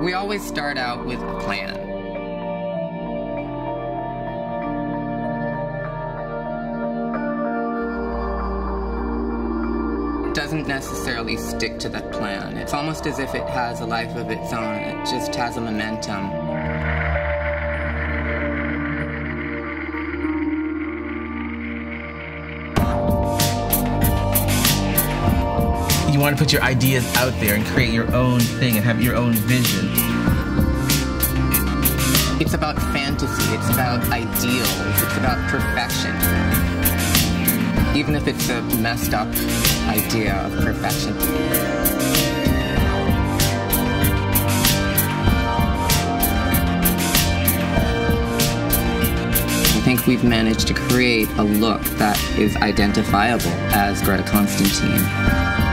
We always start out with a plan. It doesn't necessarily stick to that plan. It's almost as if it has a life of its own. It just has a momentum. You want to put your ideas out there and create your own thing and have your own vision. It's about fantasy, it's about ideals, it's about perfection. Even if it's a messed up idea of perfection. I think we've managed to create a look that is identifiable as Greta Constantine.